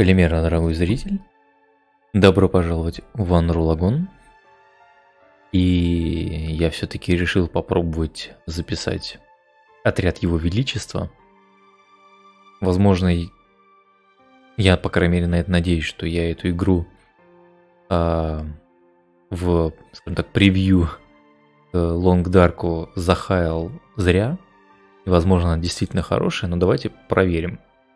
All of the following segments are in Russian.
Калимера, дорогой зритель. Добро пожаловать в Анрулагон. И я все-таки решил попробовать записать отряд Его Величества. Возможно, я, по крайней мере, на это надеюсь, что я эту игру в, скажем так, превью Лонгдарку захаял зря. И, возможно, она действительно хорошая, но давайте проверим.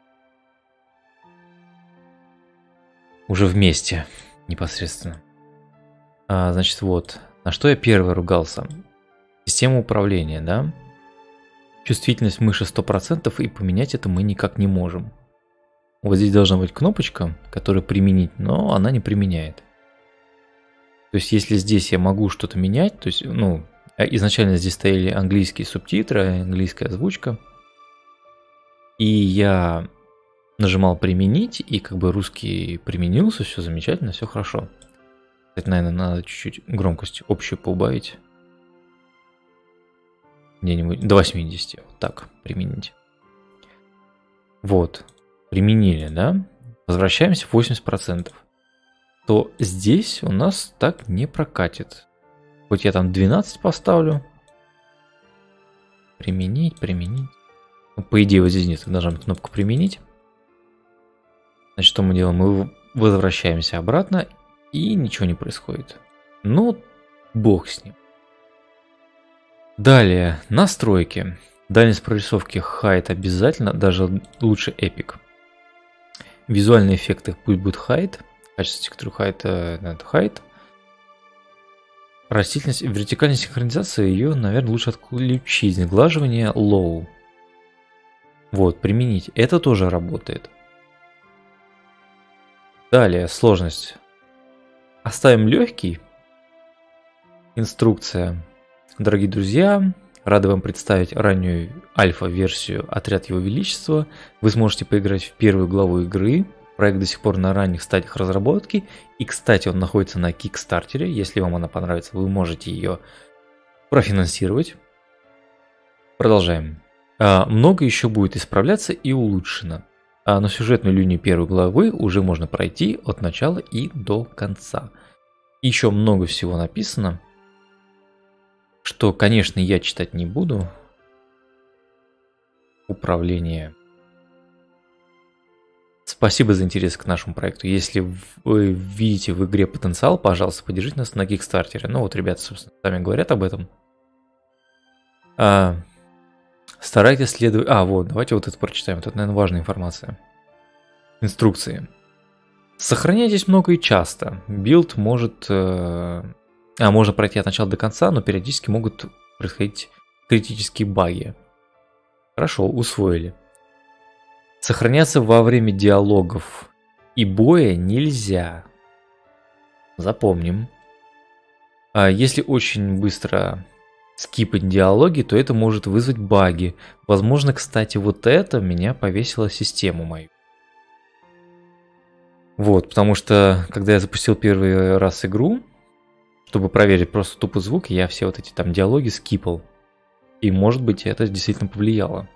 Уже вместе, непосредственно. Значит, вот. На что я первый ругался? Система управления, да? Чувствительность мыши 100%, и поменять это мы никак не можем. Вот здесь должна быть кнопочка, которую применить, но она не применяет. То есть, если здесь я могу что-то менять, то есть, изначально здесь стояли английские субтитры, английская озвучка, и я нажимал применить, и как бы русский применился, все замечательно, все хорошо. Кстати, наверное, надо чуть-чуть громкость общую поубавить. Где-нибудь до 80, вот так применить. Вот, применили, да? Возвращаемся в 80%. То здесь у нас так не прокатит. Хоть я там 12 поставлю. Применить. По идее, вот здесь нет, нажимаем кнопку применить. Значит, что мы делаем? Мы возвращаемся обратно, и ничего не происходит. Ну, бог с ним. Далее, настройки. Дальность прорисовки Height обязательно, даже лучше Epic. Визуальные эффекты пусть будет Height. Качество текстуры Height. Растительность, вертикальная синхронизация, ее, наверное, лучше отключить. Сглаживание Low. Вот, применить. Это тоже работает. Далее, сложность. Оставим легкий. Инструкция. Дорогие друзья, рады вам представить раннюю альфа-версию «Отряд Его Величества». Вы сможете поиграть в первую главу игры. Проект до сих пор на ранних стадиях разработки. И, кстати, он находится на Кикстартере. Если вам она понравится, вы можете ее профинансировать. Продолжаем. Много еще будет исправляться и улучшено. Но сюжетную линию первой главы уже можно пройти от начала и до конца. Еще много всего написано, что, конечно, я читать не буду. Управление. Спасибо за интерес к нашему проекту. Если вы видите в игре потенциал, пожалуйста, поддержите нас на Кикстартере. Ну вот, ребята, собственно, сами говорят об этом. Старайтесь следовать... вот, давайте вот это прочитаем. Вот это, наверное, важная информация. Инструкции. Сохраняйтесь много и часто. Билд может... можно пройти от начала до конца, но периодически могут происходить критические баги. Хорошо, усвоили. Сохраняться во время диалогов и боя нельзя. Запомним. Если очень быстро скипать диалоги, то это может вызвать баги. Возможно, кстати, вот это меня повесило систему мою. Вот, потому что, когда я запустил первый раз игру, чтобы проверить просто тупо звук, я все вот эти там диалоги скипал. И, может быть, это действительно повлияло.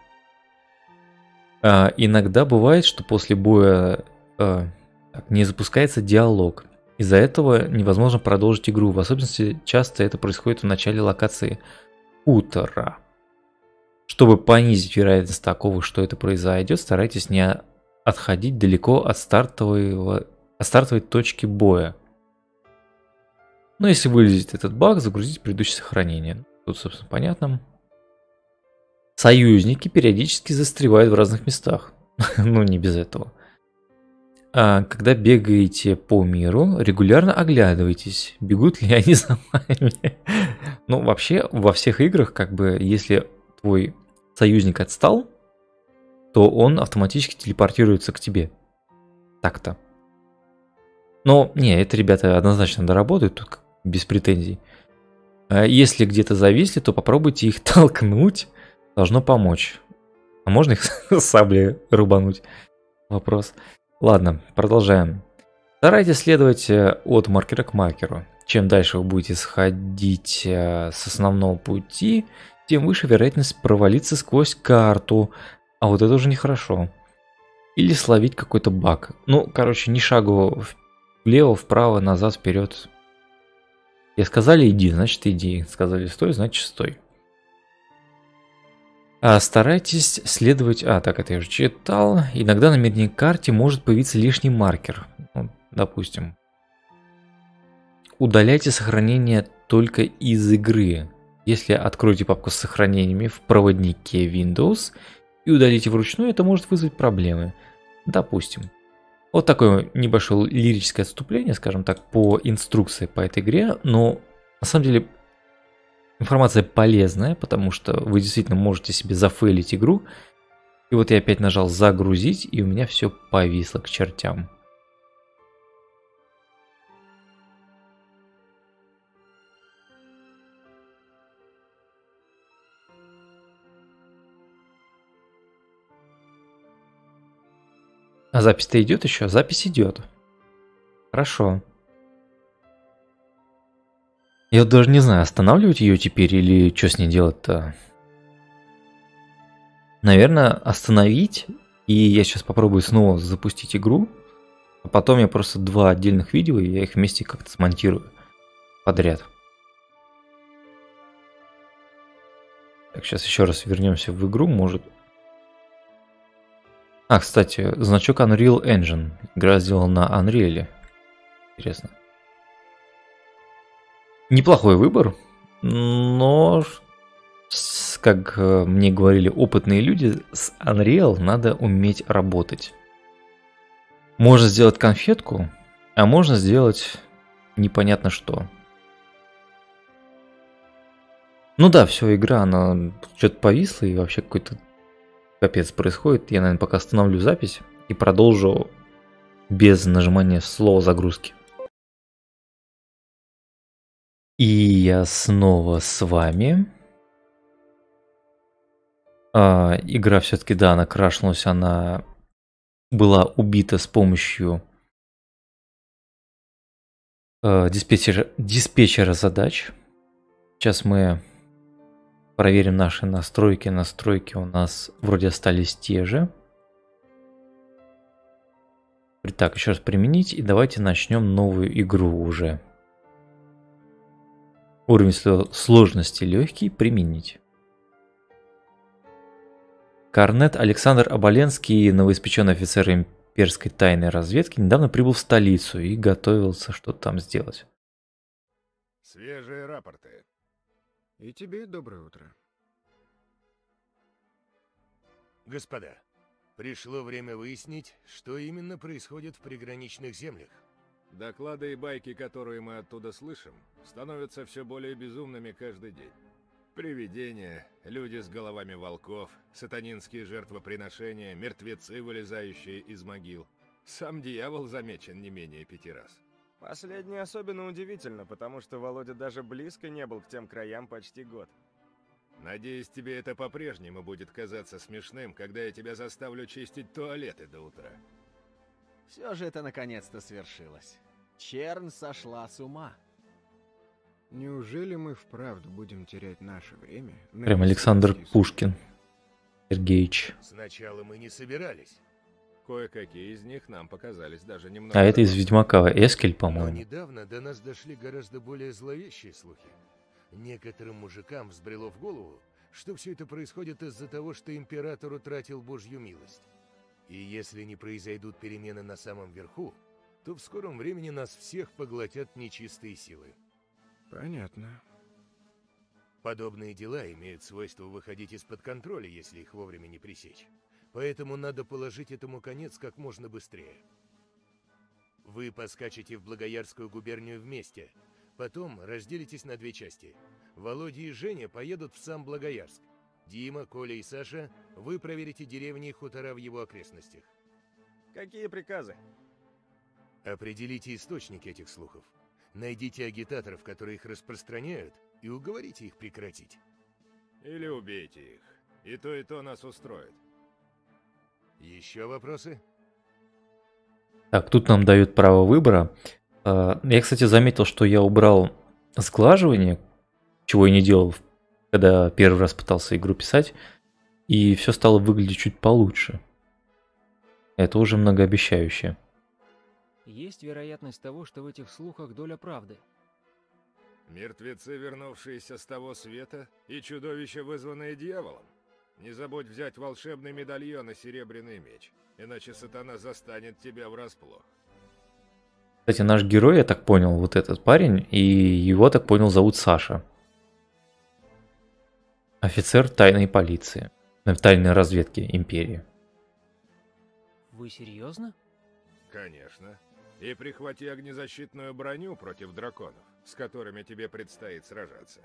Иногда бывает, что после боя не запускается диалог. Из-за этого невозможно продолжить игру. В особенности часто это происходит в начале локации хутора. Чтобы понизить вероятность такого, что это произойдет, старайтесь не отходить далеко от стартовой точки боя. Но если вылезет этот баг, загрузите предыдущее сохранение. Тут, собственно, понятно. Союзники периодически застревают в разных местах. Ну, не без этого. Когда бегаете по миру, регулярно оглядывайтесь, бегут ли они за вами. Ну, вообще, во всех играх, как бы, если твой союзник отстал, то он автоматически телепортируется к тебе. Так-то. Но, не, это, ребята, однозначно доработают, тут без претензий. Если где-то зависли, то попробуйте их толкнуть, должно помочь. А можно их саблей рубануть? Вопрос. Ладно, продолжаем. Старайтесь следовать от маркера к маркеру. Чем дальше вы будете сходить с основного пути, тем выше вероятность провалиться сквозь карту. А вот это уже нехорошо. Или словить какой-то баг. Ну, короче, ни шагу влево, вправо, назад, вперед. Я сказали иди, значит иди. Сказали стой, значит стой. Старайтесь следовать... так, это я уже читал. Иногда на миникарте может появиться лишний маркер. Ну, допустим. Удаляйте сохранение только из игры. Если откроете папку с сохранениями в проводнике Windows и удалите вручную, это может вызвать проблемы. Допустим. Вот такое небольшое лирическое отступление, скажем так, по инструкции по этой игре. Но на самом деле информация полезная, потому что вы действительно можете себе зафейлить игру. И вот я опять нажал загрузить, и у меня все повисло к чертям. А запись-то идет еще? Запись идет. Хорошо. Я вот даже не знаю, останавливать ее теперь или что с ней делать-то. Наверное, остановить. И я сейчас попробую снова запустить игру. А потом я просто два отдельных видео, и я их вместе как-то смонтирую подряд. Так, сейчас еще раз вернемся в игру, может... кстати, значок Unreal Engine. Игра сделана на Unreal. Интересно. Неплохой выбор, но, как мне говорили опытные люди, с Unreal надо уметь работать. Можно сделать конфетку, а можно сделать непонятно что. Ну да, все, игра, она что-то повисла и вообще какой-то капец происходит. Я, наверное, пока остановлю запись и продолжу без нажимания слова загрузки. И я снова с вами. Игра все-таки, да, она крашнулась, она была убита с помощью диспетчера задач. Сейчас мы проверим наши настройки. Настройки у нас вроде остались те же. Так, еще раз применить. И давайте начнем новую игру уже. Уровень сложности легкий. Применить. Корнет Александр Оболенский, новоиспеченный офицер имперской тайной разведки, недавно прибыл в столицу и готовился что-то там сделать. Свежие рапорты. И тебе доброе утро. Господа, пришло время выяснить, что именно происходит в приграничных землях. Доклады и байки, которые мы оттуда слышим, становятся все более безумными каждый день. Привидения, люди с головами волков, сатанинские жертвоприношения, мертвецы, вылезающие из могил. Сам дьявол замечен не менее 5 раз. Последнее особенно удивительно, потому что Володя даже близко не был к тем краям почти год. Надеюсь, тебе это по-прежнему будет казаться смешным, когда я тебя заставлю чистить туалеты до утра. Все же это наконец-то свершилось. Чернь сошла с ума. Неужели мы вправду будем терять наше время? Прям Александр Пушкин. Сергеевич. Сначала мы не собирались. Кое-какие из них нам показались даже немного... А это из Ведьмака. Эскель, Но по-моему. недавно до нас дошли гораздо более зловещие слухи. Некоторым мужикам взбрело в голову, что все это происходит из-за того, что император утратил Божью милость. И если не произойдут перемены на самом верху, то в скором времени нас всех поглотят нечистые силы. Понятно. Подобные дела имеют свойство выходить из-под контроля, если их вовремя не пресечь. Поэтому надо положить этому конец как можно быстрее. Вы поскачете в Благоярскую губернию вместе. Потом разделитесь на 2 части. Володя и Женя поедут в сам Благоярск. Дима, Коля и Саша, вы проверите деревни и хутора в его окрестностях. Какие приказы? Определите источники этих слухов. Найдите агитаторов, которые их распространяют, и уговорите их прекратить. Или убейте их. И то нас устроит. Еще вопросы? Так, тут нам дают право выбора. Я, кстати, заметил, что я убрал сглаживание, чего я не делал, когда первый раз пытался игру писать, и все стало выглядеть чуть получше. Это уже многообещающе. Есть вероятность того, что в этих слухах доля правды. Мертвецы, вернувшиеся с того света, и чудовища, вызванные дьяволом. Не забудь взять волшебный медальон и серебряный меч, иначе сатана застанет тебя врасплох. Кстати, наш герой, я так понял, вот этот парень, и его, так понял, зовут Саша. Офицер тайной полиции. Тайной разведки империи. Вы серьезно? Конечно. И прихвати огнезащитную броню против драконов, с которыми тебе предстоит сражаться.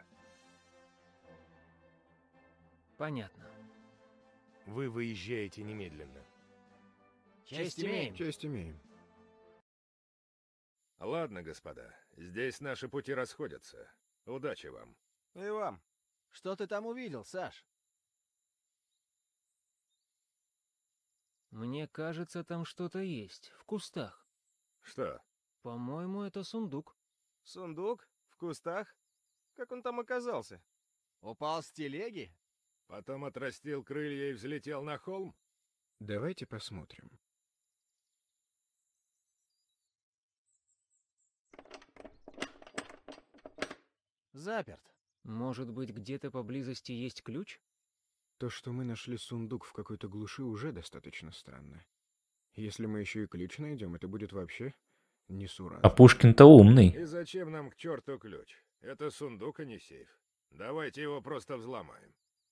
Понятно. Вы выезжаете немедленно. Честь имеем. Честь имеем. Ладно, господа, здесь наши пути расходятся. Удачи вам. И вам. Что ты там увидел, Саш? Мне кажется, там что-то есть. В кустах. Что? По-моему, это сундук. Сундук? В кустах? Как он там оказался? Упал с телеги? Потом отрастил крылья и взлетел на холм? Давайте посмотрим. Заперт. Может быть, где-то поблизости есть ключ? То, что мы нашли сундук в какой-то глуши, уже достаточно странно. Если мы еще и ключ найдем, это будет вообще несуразно. А Пушкин-то умный. И зачем нам к черту ключ? Это сундук, а не сейф. Давайте его просто взломаем.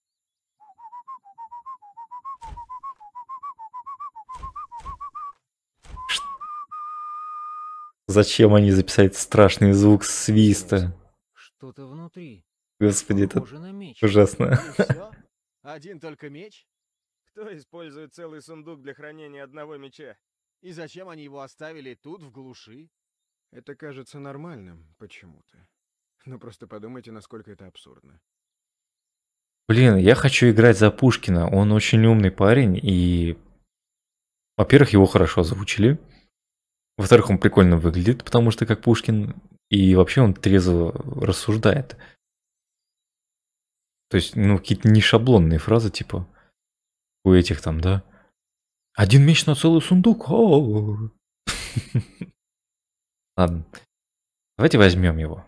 Зачем они записали страшный звук свиста? Что-то внутри. Господи, это Похоже на меч. ужасно. И все? Один только меч? Кто использует целый сундук для хранения одного меча? И зачем они его оставили тут, в глуши? Это кажется нормальным почему-то. Но просто подумайте, насколько это абсурдно. Блин, я хочу играть за Пушкина. Он очень умный парень, и... Во-первых, его хорошо озвучили. Во-вторых, он прикольно выглядит, потому что как Пушкин. И вообще он трезво рассуждает. То есть, ну, какие-то не шаблонные фразы, типа у этих там, да? Один меч на целый сундук. О-о-о. Ладно. Давайте возьмем его.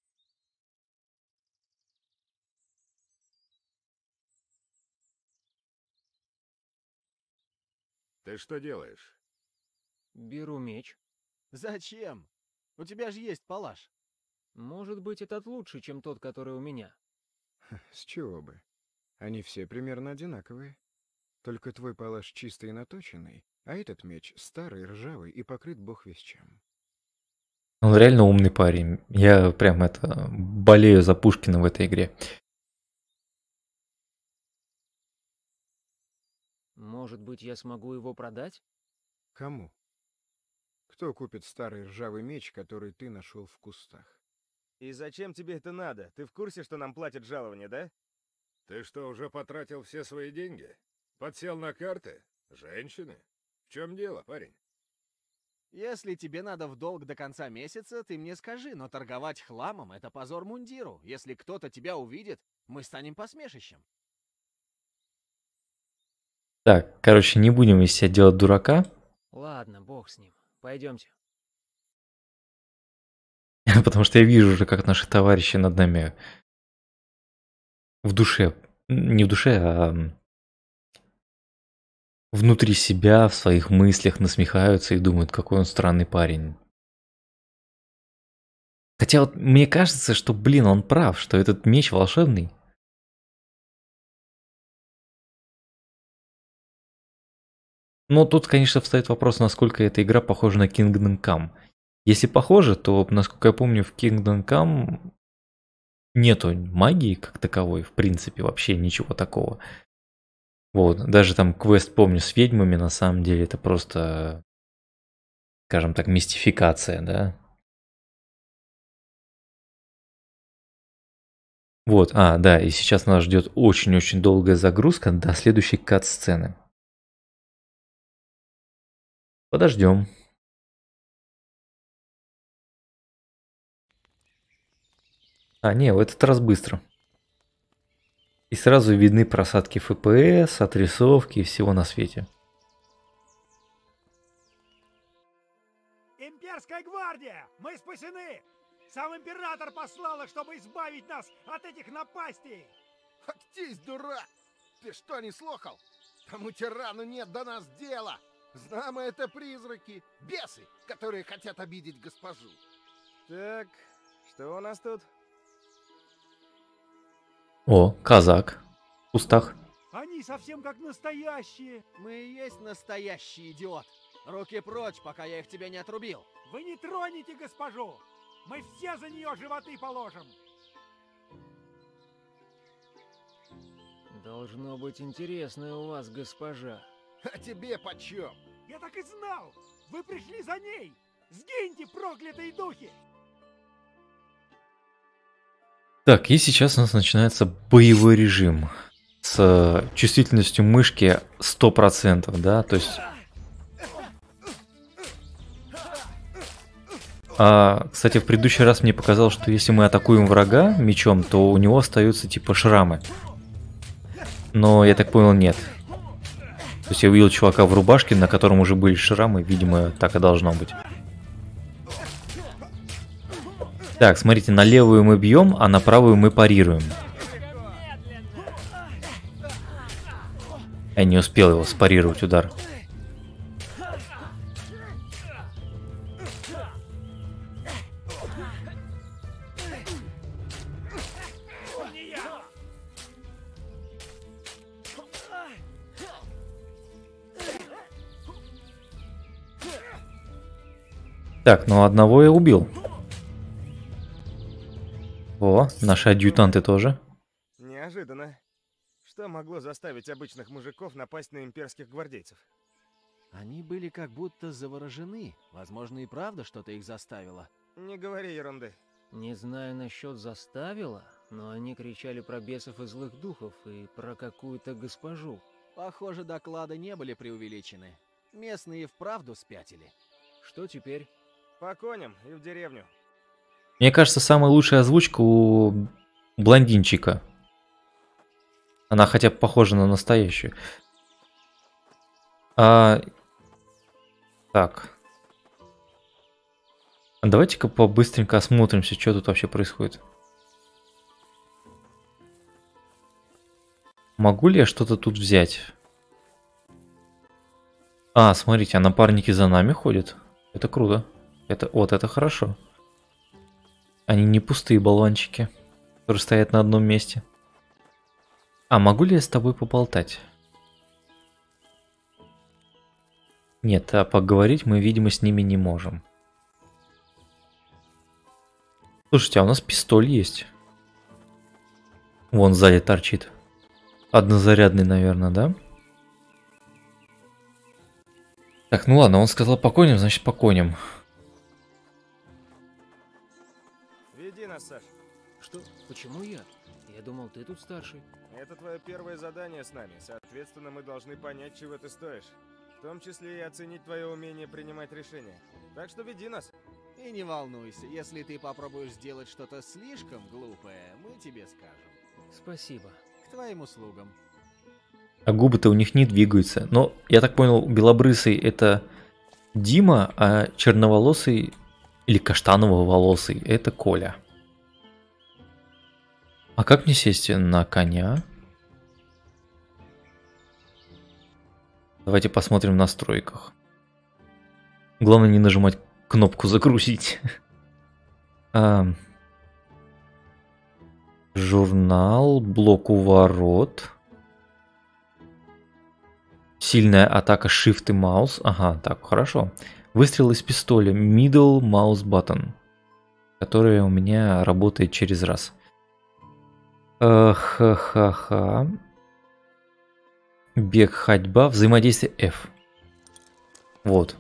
Ты что делаешь? Беру меч. Зачем? У тебя же есть палаш. Может быть, этот лучше, чем тот, который у меня. С чего бы? Они все примерно одинаковые. Только твой палаш чистый и наточенный, а этот меч старый, ржавый и покрыт бог весь чем. Он реально умный парень. Я прям болею за Пушкина в этой игре. Может быть, я смогу его продать? Кому? Кто купит старый ржавый меч, который ты нашел в кустах? И зачем тебе это надо? Ты в курсе, что нам платят жалование, да? Ты что, уже потратил все свои деньги? Подсел на карты? Женщины? В чем дело, парень? Если тебе надо в долг до конца месяца, ты мне скажи, но торговать хламом — это позор мундиру. Если кто-то тебя увидит, мы станем посмешищем. Так, короче, не будем из себя делать дурака. Ладно, бог с ним. Пойдемте. Потому что я вижу уже, как наши товарищи над нами в душе, не в душе, а внутри себя, в своих мыслях насмехаются и думают, какой он странный парень. Хотя вот мне кажется, что, блин, он прав, что этот меч волшебный. Но тут, конечно, встает вопрос, насколько эта игра похожа на Kingdom Come. Если похоже, то, насколько я помню, в Kingdom Come нету магии как таковой, в принципе, вообще ничего такого. Вот, даже там квест, помню, с ведьмами, на самом деле, это просто, скажем так, мистификация, да? Вот, да, и сейчас нас ждет очень-очень долгая загрузка до следующей кат-сцены. Подождем. Не, в этот раз быстро. И сразу видны просадки FPS, отрисовки и всего на свете. имперская гвардия! Мы спасены! Сам император послал их, чтобы избавить нас от этих напастей! Актись, дурак! Ты что, не слухал? Тому тирану нет до нас дела! Знамо это призраки, бесы, которые хотят обидеть госпожу. Так, что у нас тут? О, казак. В кустах. Они совсем как настоящие! Мы и есть настоящий идиот. Руки прочь, пока я их тебе не отрубил. Вы не тронете госпожу! Мы все за нее животы положим! Должно быть интересно у вас, госпожа. А тебе почем? Я так и знал! Вы пришли за ней! Сгиньте, проклятые духи! Так, и сейчас у нас начинается боевой режим с чувствительностью мышки 100%, да, то есть... Кстати, в предыдущий раз мне показалось, что если мы атакуем врага мечом, то у него остаются типа шрамы. Но я так понял, нет. То есть я увидел чувака в рубашке, на котором уже были шрамы, видимо, так и должно быть. Так, смотрите, на левую мы бьем, а на правую мы парируем. Я не успел его спарировать удар. Так, ну одного я убил. О, наши адъютанты тоже. Неожиданно. Что могло заставить обычных мужиков напасть на имперских гвардейцев? Они были как будто заворожены. Возможно, и правда что-то их заставило. Не говори ерунды. Не знаю насчет заставила, но они кричали про бесов и злых духов и про какую-то госпожу. Похоже, доклады не были преувеличены. Местные вправду спятили. Что теперь? По коням и в деревню. Мне кажется, самая лучшая озвучка у блондинчика. Она хотя бы похожа на настоящую. Так. Давайте-ка побыстренько осмотримся, что тут вообще происходит. Могу ли я что-то тут взять? Смотрите, а напарники за нами ходят. Это круто. Вот это хорошо. Они не пустые болванчики, которые стоят на одном месте. Могу ли я с тобой поболтать? Нет, а поговорить мы, видимо, с ними не можем. Слушайте, а у нас пистоль есть. Вон сзади торчит. Однозарядный, наверное, да? Так, ну ладно, он сказал по коням, значит по коням. Веди нас, Саш. Что? Почему я? Я думал, ты тут старший. Это твое первое задание с нами. Соответственно, мы должны понять, чего ты стоишь. В том числе и оценить твое умение принимать решения. Так что веди нас. И не волнуйся, если ты попробуешь сделать что-то слишком глупое, мы тебе скажем. Спасибо. К твоим услугам. А губы-то у них не двигаются. Но, я так понял, белобрысый это Дима, а черноволосый или каштаново-волосый это Коля. А как мне сесть на коня? Давайте посмотрим в настройках. Главное не нажимать кнопку «Загрузить». Журнал, блок у ворот. Сильная атака Shift и Mouse. Ага, так, хорошо. Выстрел из пистоля. Middle Mouse Button. Которая у меня работает через раз. Ха-ха-ха. Бег, ходьба, взаимодействие F. Вот.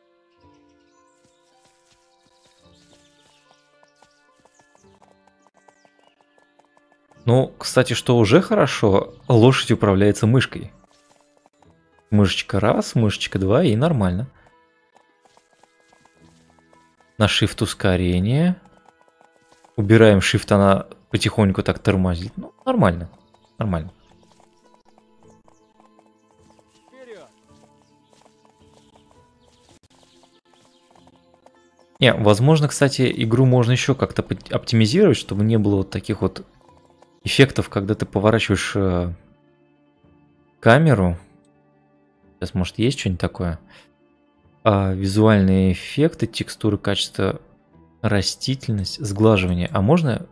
Ну, кстати, что уже хорошо, лошадь управляется мышкой. Мышечка раз, мышечка два и нормально. На Shift ускорение. Убираем Shift, она потихоньку так тормозит. Ну, нормально. Нормально. Не, возможно, кстати, игру можно еще как-то оптимизировать, чтобы не было вот таких вот эффектов, когда ты поворачиваешь камеру. Сейчас, может, есть что-нибудь такое? Визуальные эффекты, текстуры, качество, растительность, сглаживание. А можно...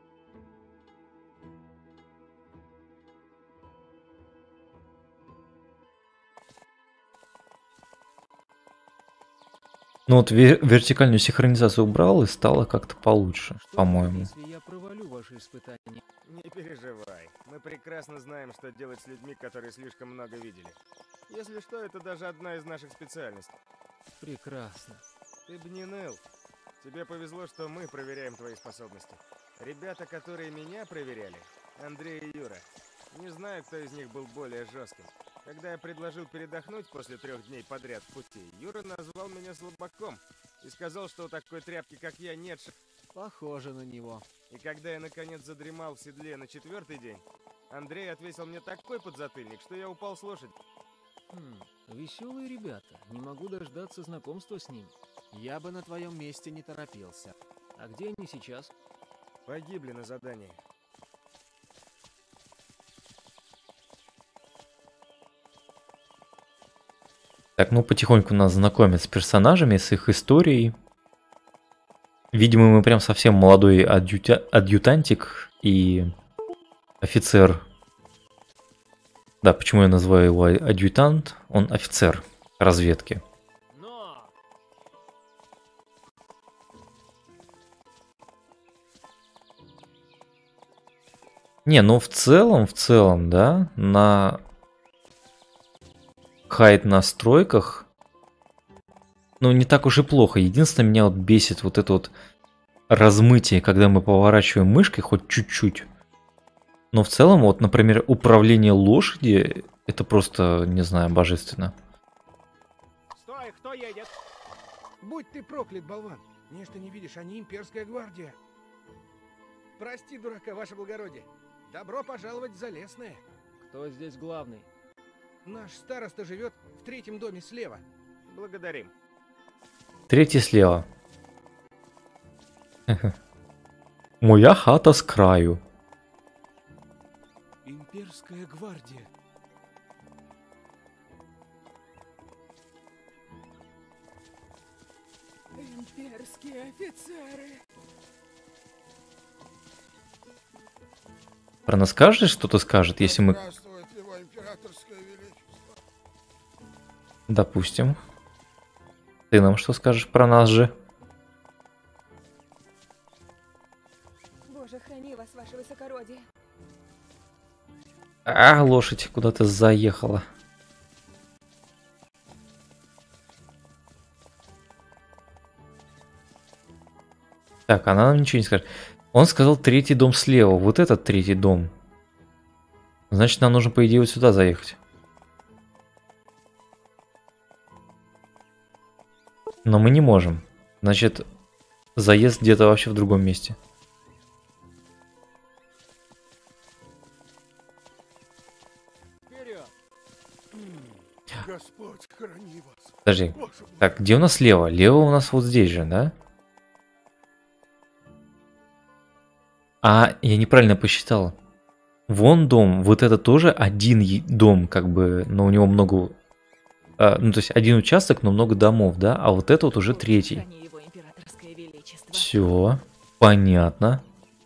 Ну вот вертикальную синхронизацию убрал и стало как-то получше, Что по-моему. будет, если я провалю ваши испытания? Не переживай. Мы прекрасно знаем, что делать с людьми, которые слишком много видели. Если что, это даже одна из наших специальностей. Прекрасно. Ты бы не ныл. Тебе повезло, что мы проверяем твои способности. Ребята, которые меня проверяли, Андрей и Юра, не знаю, кто из них был более жестким. Когда я предложил передохнуть после 3 дней подряд в пути, Юра назвал меня слабаком и сказал, что у такой тряпки, как я, нет шансов. Похоже на него. И когда я наконец задремал в седле на 4-й день, Андрей отвесил мне такой подзатыльник, что я упал с лошади. Веселые ребята. Не могу дождаться знакомства с ними. Я бы на твоем месте не торопился. А где они сейчас? Погибли на задании. Так, ну потихоньку нас знакомят с персонажами, с их историей. Видимо, мы прям совсем молодой адъютантик и офицер. Да, почему я называю его адъютант? Он офицер разведки. Но! Не, ну в целом, да, на хайт настройках, ну не так уж и плохо. Единственное, меня вот бесит вот это вот размытие, когда мы поворачиваем мышкой хоть чуть-чуть. Но в целом, вот, например, управление лошади, это просто, не знаю, божественно. Стой, кто едет? Будь ты проклят, болван. Нечто не видишь, они имперская гвардия. Прости, дурака, ваше благородие. Добро пожаловать в Залесное. Кто здесь главный? Наш староста живет в 3-м доме слева. Благодарим. 3 слева. Моя хата с краю. Имперская гвардия. Имперские офицеры. Про нас скажешь, что-то скажет, если мы... Здравствует его императорское величество. Допустим. Ты нам что скажешь про нас же? Боже, храни вас, ваше высокородие. А, лошадь куда-то заехала. Так, она нам ничего не скажет. Он сказал 3-й дом слева. Вот этот 3-й дом. Значит, нам нужно, по идее, вот сюда заехать. Но мы не можем. Значит, заезд где-то вообще в другом месте. Вперед! Господь, храни вас. Подожди. Так, где у нас лево? Лево у нас вот здесь же, да? А, я неправильно посчитал. Вон дом, вот это тоже один дом, как бы, но у него много... ну, то есть один участок, но много домов, да? А вот это вот уже 3-й. Храни его императорское величество. Все, понятно.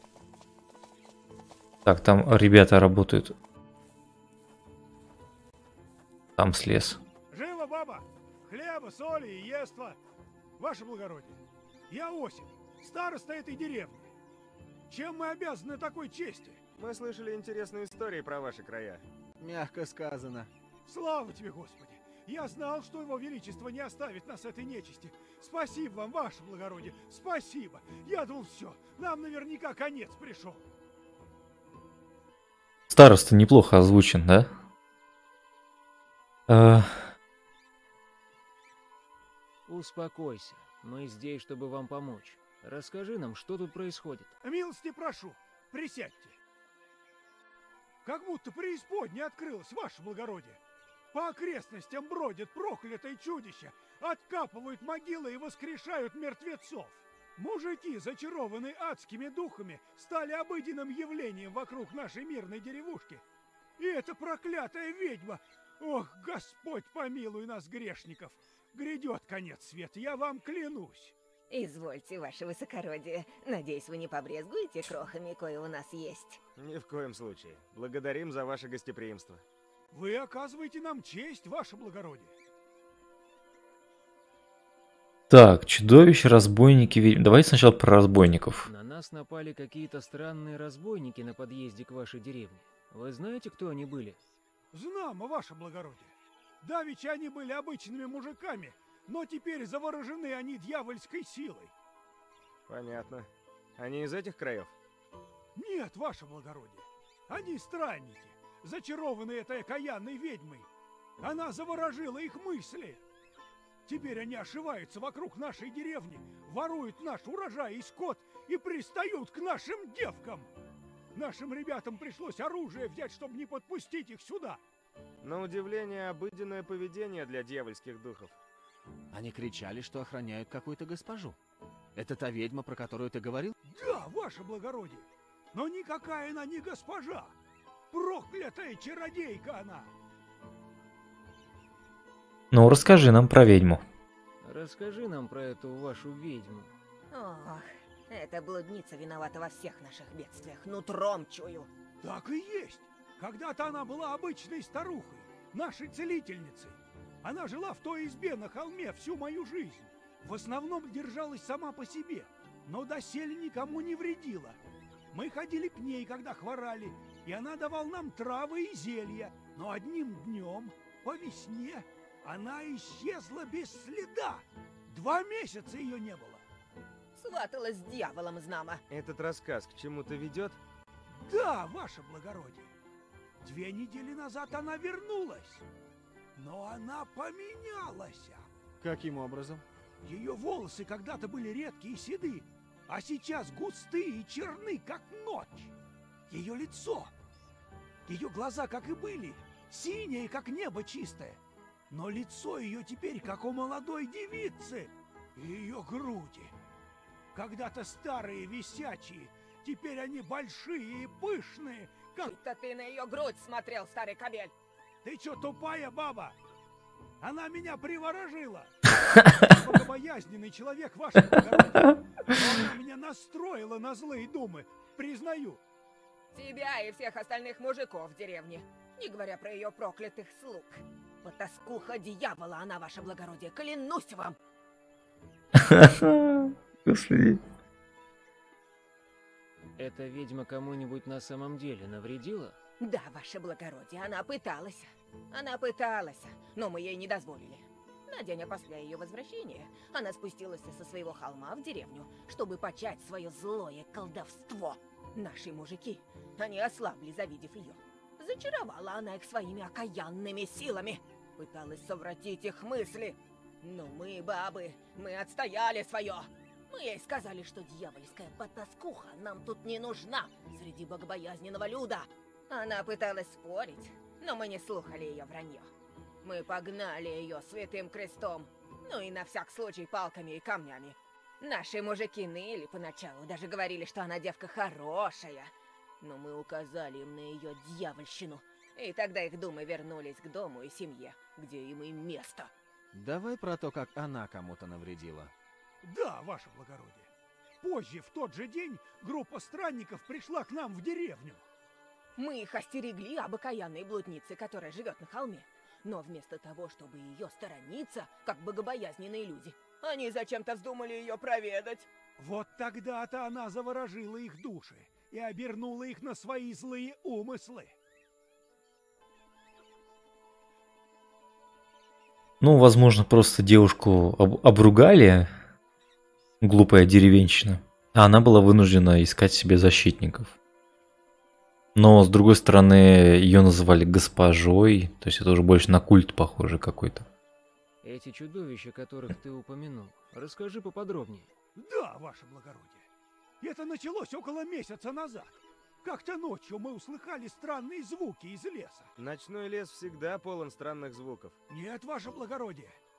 Так, там ребята работают. Там слез. Живо, баба! Хлеба, соли и ества! Ваше благородие, я Осип, староста этой деревни. Чем мы обязаны такой чести? Мы слышали интересные истории про ваши края. Мягко сказано. Слава тебе, Господи! Я знал, что его величество не оставит нас этой нечисти. Спасибо вам, ваше благородие, спасибо. Я думал, все, нам наверняка конец пришел. Староста неплохо озвучен, да? Успокойся. Мы здесь, чтобы вам помочь. Расскажи нам, что тут происходит. Милости прошу, присядьте. Как будто преисподняя открылась, ваше благородие. По окрестностям бродят проклятые чудища, откапывают могилы и воскрешают мертвецов. Мужики, зачарованные адскими духами, стали обыденным явлением вокруг нашей мирной деревушки. И эта проклятая ведьма... Ох, Господь помилуй нас, грешников! Грядет конец света, я вам клянусь. Извольте, ваше высокородие. Надеюсь, вы не побрезгуете крохами, кое у нас есть. Ни в коем случае. Благодарим за ваше гостеприимство. Вы оказываете нам честь, ваше благородие. Так, чудовище, разбойники, ведьмы. Давайте сначала про разбойников. На нас напали какие-то странные разбойники на подъезде к вашей деревне. Вы знаете, кто они были? Знамо, ваше благородие. Давеча они были обычными мужиками, но теперь заворожены они дьявольской силой. Понятно. Они из этих краев? Нет, ваше благородие. Они странники, зачарованные этой окаянной ведьмой. Она заворожила их мысли. Теперь они ошиваются вокруг нашей деревни, воруют наш урожай и скот и пристают к нашим девкам. Нашим ребятам пришлось оружие взять, чтобы не подпустить их сюда. На удивление, обыденное поведение для дьявольских духов. Они кричали, что охраняют какую-то госпожу. Это та ведьма, про которую ты говорил? Да, ваше благородие. Но никакая она не госпожа. Проклятая чародейка она. Ну, расскажи нам про ведьму. Расскажи нам про эту вашу ведьму. Ох, эта блудница виновата во всех наших бедствиях. Нутром чую. Так и есть. Когда-то она была обычной старухой, нашей целительницей. Она жила в той избе на холме всю мою жизнь. В основном держалась сама по себе, но доселе никому не вредила. Мы ходили к ней, когда хворали, и она давала нам травы и зелья. Но одним днем, по весне, она исчезла без следа. 2 месяца ее не было. Сваталась с дьяволом, знамо. Этот рассказ к чему-то ведет? Да, ваше благородие. 2 недели назад она вернулась. Но она поменялась. Каким образом? Ее волосы когда-то были редкие и седы, а сейчас густые и черны, как ночь. Ее лицо, ее глаза, как и были, синие, как небо чистое. Но лицо ее теперь, как у молодой девицы. И ее груди. Когда-то старые, висячие, теперь они большие и пышные, как... Это ты на ее грудь смотрел, старый кобель. Ты чё, тупая баба? Она меня приворожила. Богобоязненный человек, ваше благородие. Но она меня настроила на злые думы, признаю. Тебя и всех остальных мужиков в деревне, не говоря про ее проклятых слуг. Потаскуха дьявола она, ваше благородие, клянусь вам. Господи. Эта ведьма кому-нибудь на самом деле навредила? Да, ваше благородие, она пыталась. Она пыталась, но мы ей не дозволили. На день после ее возвращения она спустилась со своего холма в деревню, чтобы почать свое злое колдовство. Наши мужики, они ослабли, завидев ее. Зачаровала она их своими окаянными силами. Пыталась совратить их мысли. Но мы, бабы, мы отстояли свое. Мы ей сказали, что дьявольская потаскуха нам тут не нужна среди богобоязненного люда. Она пыталась спорить, но мы не слухали ее вранье. Мы погнали ее святым крестом, ну и на всяк случай палками и камнями. Наши мужики ныли поначалу, даже говорили, что она девка хорошая. Но мы указали им на ее дьявольщину, и тогда их думы вернулись к дому и семье, где им и место. Давай про то, как она кому-то навредила. Да, ваше благородие. Позже, в тот же день, группа странников пришла к нам в деревню. Мы их остерегли об окаянной блуднице, которая живет на холме. Но вместо того, чтобы ее сторониться, как богобоязненные люди, они зачем-то вздумали ее проведать. Вот тогда-то она заворожила их души и обернула их на свои злые умыслы. Ну, возможно, просто девушку обругали, глупая деревенщина, а она была вынуждена искать себе защитников. Но, с другой стороны, ее называли госпожой, то есть это уже больше на культ похоже какой-то. Эти чудовища, которых ты упомянул, расскажи поподробнее. Да, ваше благородие. Это началось около месяца назад. Как-то ночью мы услыхали странные звуки из леса. Ночной лес всегда полон странных звуков. Нет, ваше благородие.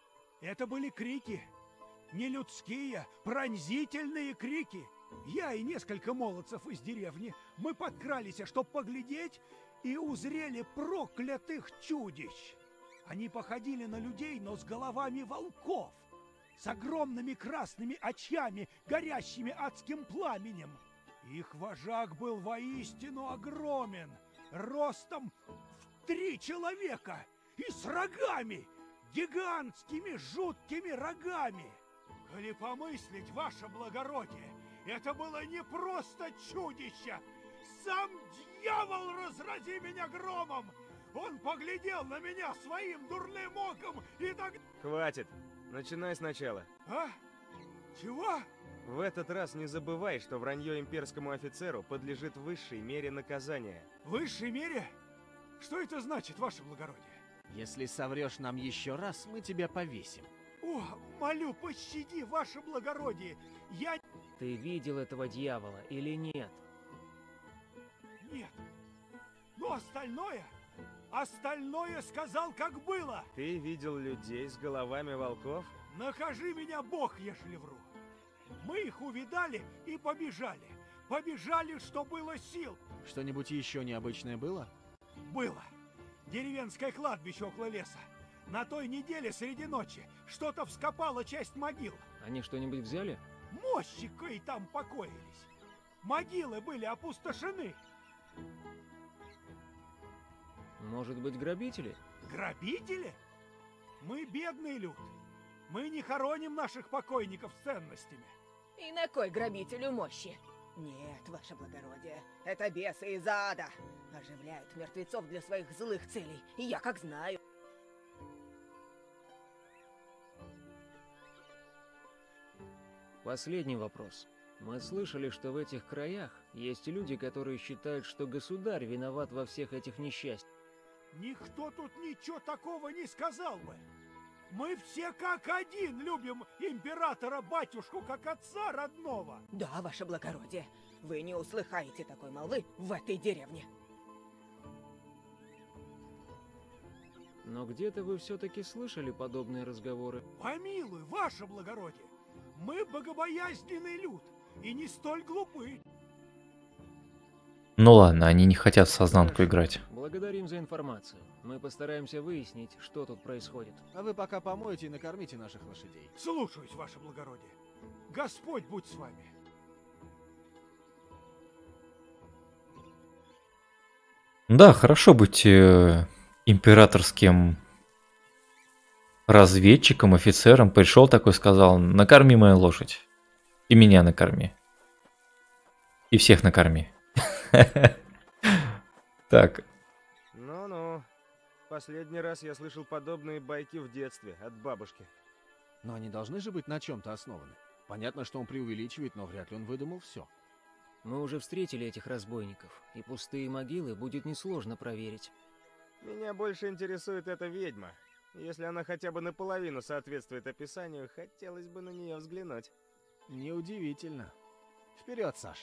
Это были крики. Нелюдские, пронзительные крики. Я и несколько молодцев из деревни, мы подкрались, чтобы поглядеть, и узрели проклятых чудищ. Они походили на людей, но с головами волков, с огромными красными очами, горящими адским пламенем. Их вожак был воистину огромен, ростом в 3 человека и с рогами, гигантскими жуткими рогами. Коли помыслить, ваше благородие, это было не просто чудище. Сам дьявол, разрази меня громом! Он поглядел на меня своим дурным оком и так... Хватит. Начинай сначала. А? Чего? В этот раз не забывай, что вранье имперскому офицеру подлежит высшей мере наказания. Высшей мере? Что это значит, ваше благородие? Если соврешь нам еще раз, мы тебя повесим. О, молю, пощади, ваше благородие. Я... Ты видел этого дьявола или нет? Нет. Но остальное... Остальное сказал, как было. Ты видел людей с головами волков? Накажи меня, Бог, ежели вру. Мы их увидали и побежали. Побежали, что было сил. Что-нибудь еще необычное было? Было. Деревенское кладбище около леса. На той неделе среди ночи что-то вскопало часть могил. Они что-нибудь взяли? Мощи кое там покоились. Могилы были опустошены. Может быть, грабители? Грабители? Мы бедный люд. Мы не хороним наших покойников с ценностями. И на кой грабителю мощи? Нет, ваше благородие, это бесы из ада. Оживляют мертвецов для своих злых целей. И я как знаю. Последний вопрос. Мы слышали, что в этих краях есть люди, которые считают, что государь виноват во всех этих несчастьях. Никто тут ничего такого не сказал бы. Мы все как один любим императора-батюшку, как отца родного. Да, ваше благородие, вы не услыхаете такой молвы в этой деревне. Но где-то вы все-таки слышали подобные разговоры. Помилуй, ваше благородие, мы богобоязненный люд и не столь глупы. Ну ладно, они не хотят в сознанку играть. Благодарим за информацию. Мы постараемся выяснить, что тут происходит. А вы пока помойте и накормите наших лошадей. Слушаюсь, ваше благородие. Господь будь с вами. Да, хорошо быть императорским разведчиком, офицером. Пришел такой, сказал: накорми мою лошадь. И меня накорми. И всех накорми. Так. Ну-ну. Последний раз я слышал подобные байки в детстве от бабушки. Но они должны же быть на чем-то основаны. Понятно, что он преувеличивает, но вряд ли он выдумал все. Мы уже встретили этих разбойников, и пустые могилы будет несложно проверить. Меня больше интересует эта ведьма. Если она хотя бы наполовину соответствует описанию, хотелось бы на нее взглянуть. Неудивительно. Вперед, Саш.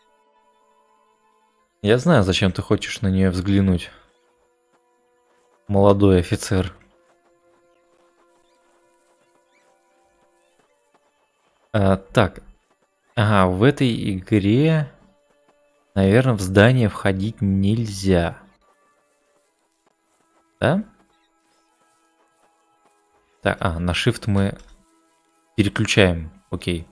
Я знаю, зачем ты хочешь на нее взглянуть. Молодой офицер. Так. Ага, в этой игре, наверное, в здание входить нельзя. Да? Так, на Shift мы переключаем. Окей.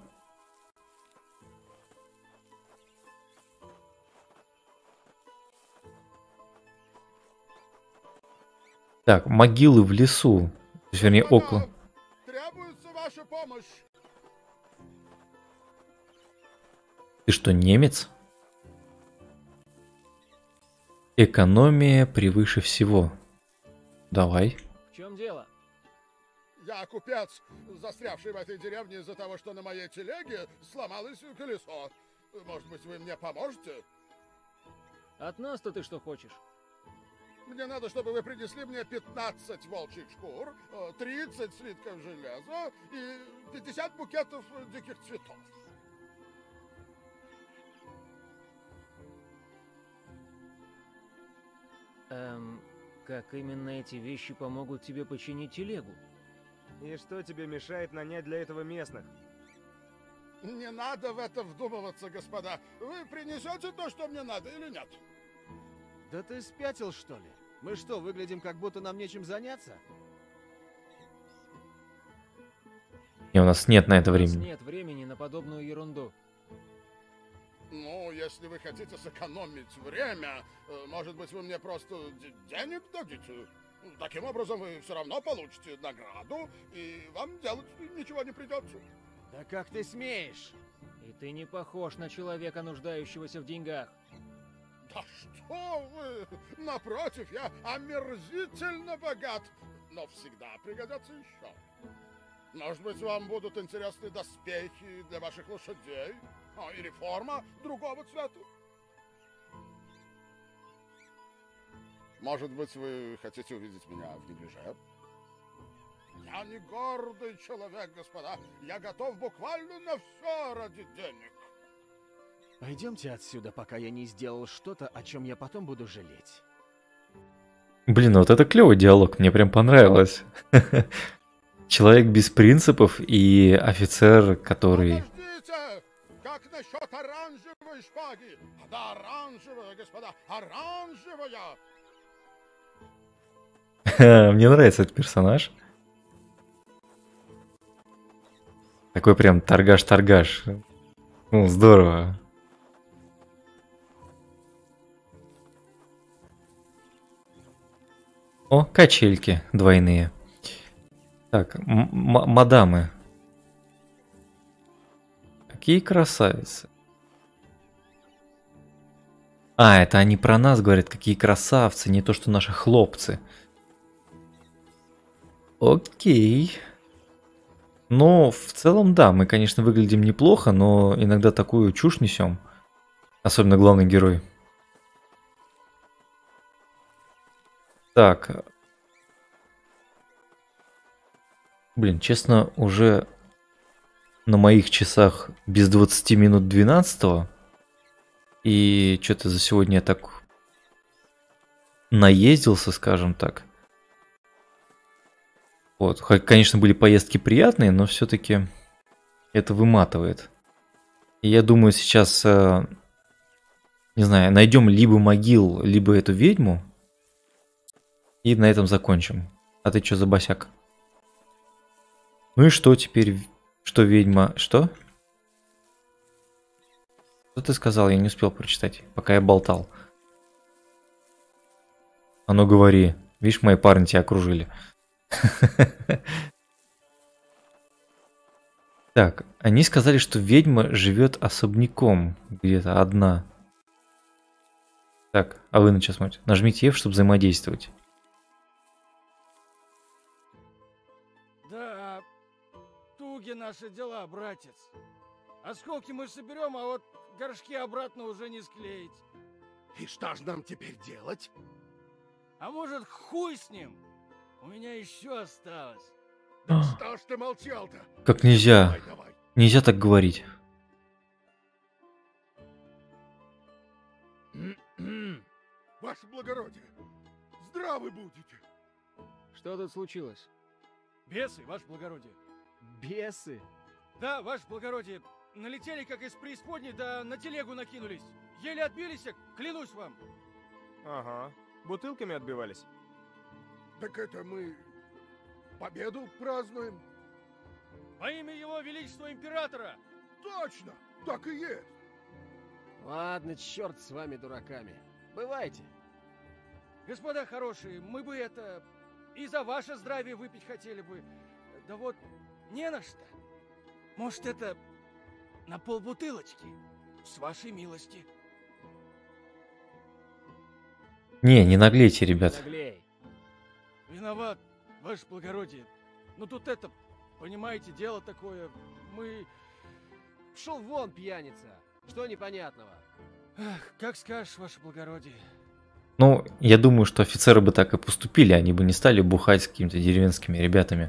Так, могилы в лесу. То есть, вернее, около. Требуется ваша помощь. Ты что, немец? Экономия превыше всего. Давай. В чем дело? Я купец, застрявший в этой деревне из-за того, что на моей телеге сломалось колесо. Может быть, вы мне поможете? От нас-то ты что хочешь? Мне надо, чтобы вы принесли мне 15 волчьих шкур, 30 слитков железа и 50 букетов диких цветов. Как именно эти вещи помогут тебе починить телегу? И что тебе мешает нанять для этого местных? Не надо в это вдумываться, господа. Вы принесете то, что мне надо, или нет? Да ты спятил, что ли? Мы что, выглядим, как будто нам нечем заняться? И у нас нет на это У нас времени. нет времени на подобную ерунду. Ну, если вы хотите сэкономить время, может быть, вы мне просто денег дадите? Таким образом, вы все равно получите награду, и вам делать ничего не придется. Да как ты смеешь? И ты не похож на человека, нуждающегося в деньгах. Да что вы! Напротив, я омерзительно богат, но всегда пригодятся еще. Может быть, вам будут интересны доспехи для ваших лошадей? Или форма другого цвета? Может быть, вы хотите увидеть меня в неглиже? Я не гордый человек, господа. Я готов буквально на все ради денег. Пойдемте отсюда, пока я не сделал что-то, о чем я потом буду жалеть. Блин, вот это клевый диалог, мне прям понравилось. Человек без принципов и офицер, который... Подождите! Как насчет оранжевой шпаги? Да, оранжевая, господа, оранжевая! Мне нравится этот персонаж. Такой прям торгаш-торгаш. Ну, здорово. О, качельки двойные. Так, мадамы. Какие красавицы. А, это они про нас говорят, какие красавцы, не то что наши хлопцы. Окей. Ну, в целом, да, мы, конечно, выглядим неплохо, но иногда такую чушь несем. Особенно главный герой. Так. Блин, честно, уже на моих часах без 20 минут 12. И что-то за сегодня я так наездился, скажем так. Вот, конечно, были поездки приятные, но все-таки это выматывает. И я думаю, сейчас, не знаю, найдем либо могил, либо эту ведьму. И на этом закончим. А ты что за босяк? Ну и что теперь? Что ведьма? Что? Что ты сказал? Я не успел прочитать, пока я болтал. А ну говори. Видишь, мои парни тебя окружили. Так, они сказали, что ведьма живет особняком, где-то одна. Так, а вы на что смотрите? Нажмите F, чтобы взаимодействовать. Да, туги наши дела, братец. Осколки мы соберем, а вот горшки обратно уже не склеить. И что ж нам теперь делать? А может, хуй с ним? У меня еще осталось. Да что ж ты молчал-то? Как нельзя. Давай. Нельзя так говорить. Ваше благородие, здравы будете. Что тут случилось? Бесы, ваше благородие. Бесы? Да, ваше благородие. Налетели, как из преисподней, да на телегу накинулись. Еле отбились, клянусь вам. Ага. Бутылками отбивались? Так это мы победу празднуем. Во имя его величества императора. Точно, так и есть. Ладно, черт с вами, дураками. Бывайте. Господа хорошие, мы бы это... И за ваше здравие выпить хотели бы. Да вот не на что. Может, это на полбутылочки? С вашей милости. Не наглейте, ребят. Наглей. Виноват, ваше благородие. Ну тут это, понимаете, дело такое. Мы... Пшел вон, пьяница. Что непонятного? Ах, как скажешь, ваше благородие. Ну, я думаю, что офицеры бы так и поступили, они бы не стали бухать с какими-то деревенскими ребятами.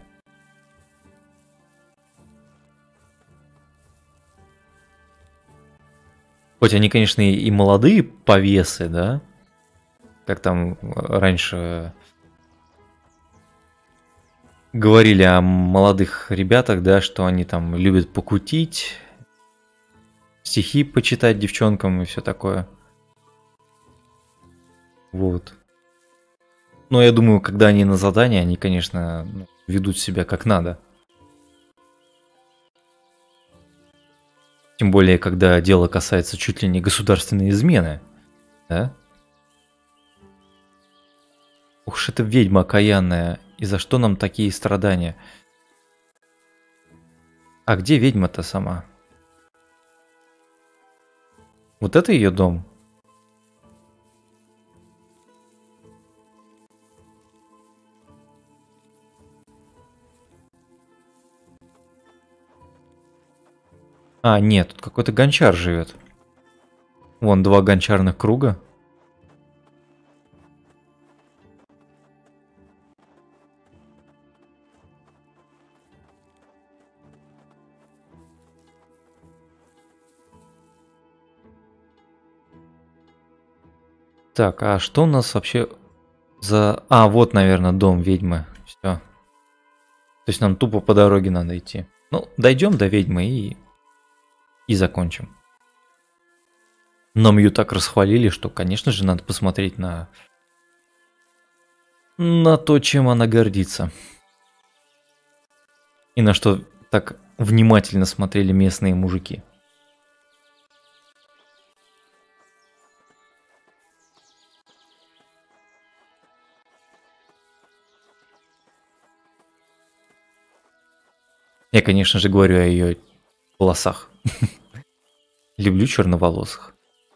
Хоть они, конечно, и молодые повесы, да? Как там раньше говорили о молодых ребятах, да, что они там любят покутить, стихи почитать девчонкам и все такое. Вот. Но я думаю, когда они на задании, они, конечно, ведут себя как надо. Тем более, когда дело касается чуть ли не государственной измены, да? Ух ж эта ведьма окаянная, и за что нам такие страдания? А где ведьма-то сама? Вот это ее дом? А, нет, тут какой-то гончар живет. Вон 2 гончарных круга. Так, а что у нас вообще за... А, вот, наверное, дом ведьмы. Все. То есть нам тупо по дороге надо идти. Ну, дойдем до ведьмы и закончим. Нам ее так расхвалили, что, конечно же, надо посмотреть на то, чем она гордится. И на что так внимательно смотрели местные мужики. Я, конечно же, говорю о ее волосах. Люблю черноволосых.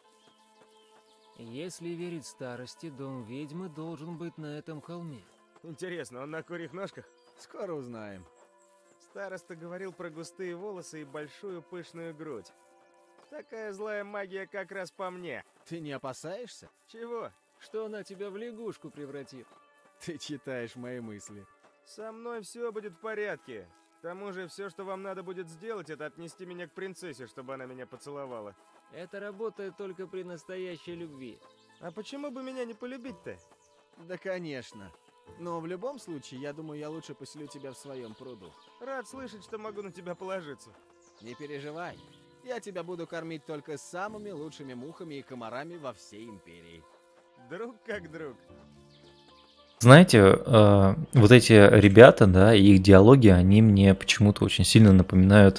Если верить старости, дом ведьмы должен быть на этом холме. Интересно, он на курьих ножках? Скоро узнаем. Староста говорил про густые волосы и большую пышную грудь. Такая злая магия как раз по мне. Ты не опасаешься? Чего? Что она тебя в лягушку превратит? Ты читаешь мои мысли. Со мной все будет в порядке. К тому же, все, что вам надо будет сделать, это отнести меня к принцессе, чтобы она меня поцеловала. Это работает только при настоящей любви. А почему бы меня не полюбить-то? Да, конечно. Но в любом случае, я думаю, я лучше поселю тебя в своем пруду. Рад слышать, что могу на тебя положиться. Не переживай. Я тебя буду кормить только самыми лучшими мухами и комарами во всей империи. Друг как друг. Знаете, вот эти ребята, да, и их диалоги, они мне почему-то очень сильно напоминают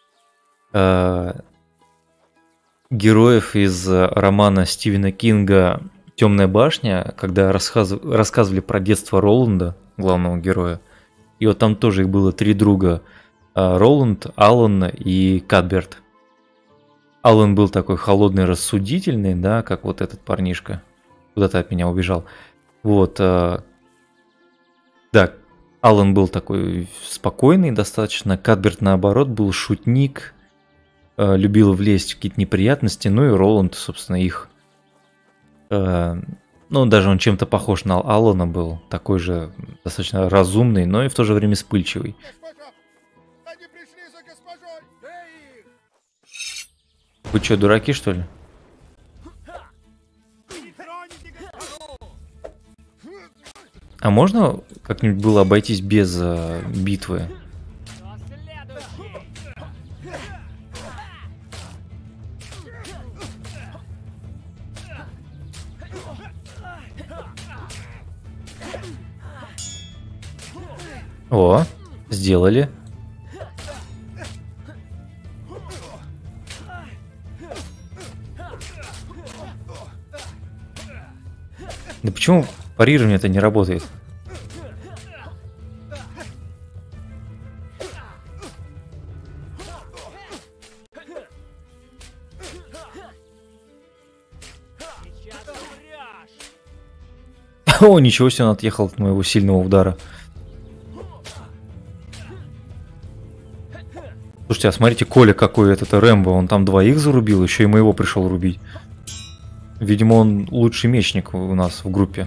героев из романа Стивена Кинга «Темная башня», когда рассказывали про детство Роланда, главного героя. И вот там тоже их было 3 друга. Роланд, Аллан и Кадберт. Аллан был такой холодный, рассудительный, да, как вот этот парнишка. Куда-то от меня убежал. Вот. Да, Аллан был такой спокойный достаточно. Кадберт, наоборот, был шутник. Любил влезть в какие-то неприятности. Ну и Роланд, собственно, их... Ну, даже он чем-то похож на Аллана был. Такой же достаточно разумный, но и в то же время вспыльчивый. Они пришли за госпожой! Эй! Вы что, дураки, что ли? А можно как-нибудь было обойтись без битвы? О, сделали. Да почему парирование-то не работает? О, ничего себе, он отъехал от моего сильного удара. Слушайте, а смотрите, Коля какой этот Рэмбо, он там 2 зарубил, еще и моего пришел рубить. Видимо, он лучший мечник у нас в группе.